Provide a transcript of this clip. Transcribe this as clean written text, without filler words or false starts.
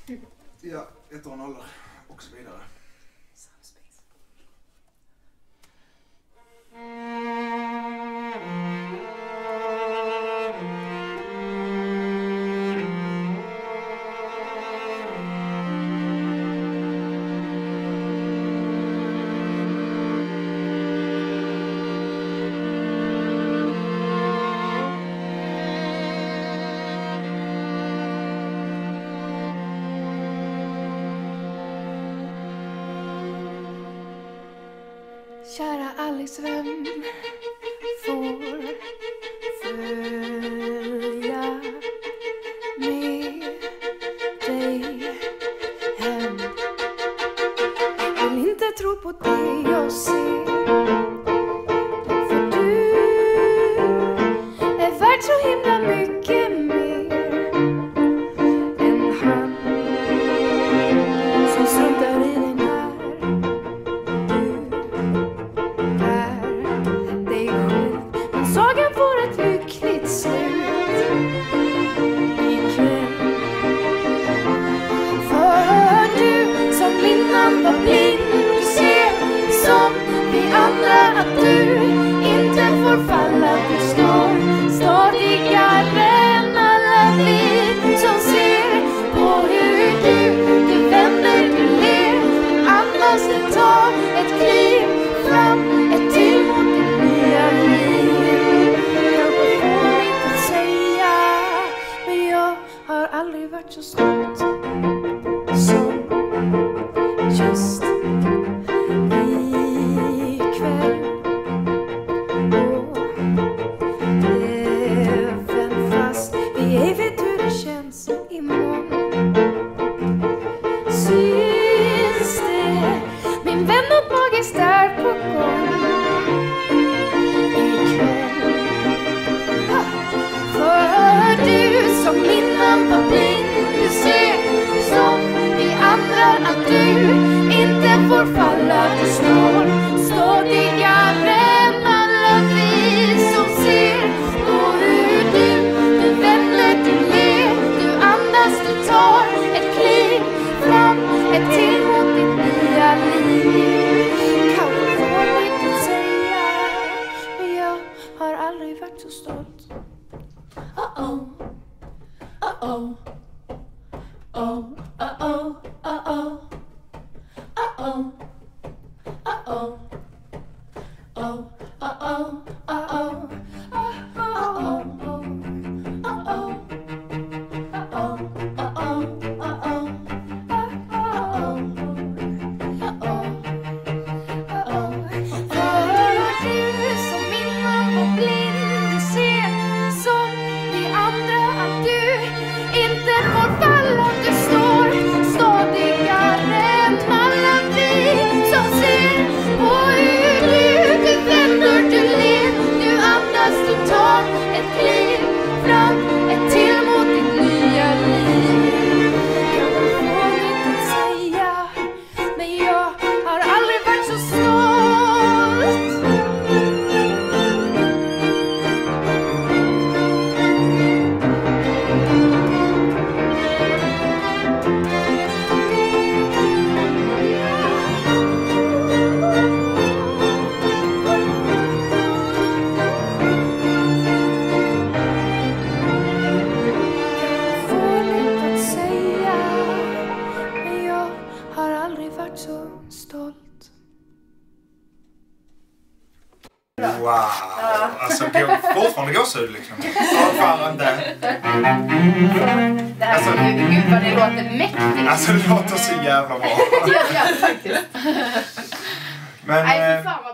Ja, 1 och 0 och så vidare. Kära Alice, vem får följa med dig hem? Jag vill inte tro på det jag ser, för du är värd så himla mycket mer än han som struntar i dig när sagan får ett lyckligt slut ikväll. För du som innan var blind, du ser som vi andra att du inte får falla. Du står stadigare än alla vi som ser på hur du vänder, du ler, du andas, du tar ett kliv fram, ett till mot ditt nya liv. Har aldrig varit så stolt som just ikväll. Och även fast vi ej vet hur det känns imorgon, syns det min vän något magiskt där på gång ikväll. För du som innan var blind, du ser som vi andra att du inte får falla. Du står stadigare än alla vi som ser på hur du vänder, du ler, du andas, du tar ett kliv fram, ett till mot ditt nya liv. Kanske får inte säga, men jag har aldrig varit så stolt. Uh-oh, uh-oh, oh, uh-oh, uh-oh, uh-oh, uh-oh, oh, uh-oh, uh-oh, uh-oh, uh-oh, uh-oh, uh-oh, för du som innan var blind, du ser som vi andra att du inte får falla. Du står stadigare än alla vi som ser på hur du vänder, du ler, du andas, du tar ett kliv fram, ett till mot ditt nya liv. Jag får inte säga, men jag har aldrig varit så stolt. Wow, alltså fortfarande gåshud liksom. Fortfarande. Alltså, gud vad det låter mäktigt. Alltså det låter så jävla bra. Ja, faktiskt. Men, nej, för fan vad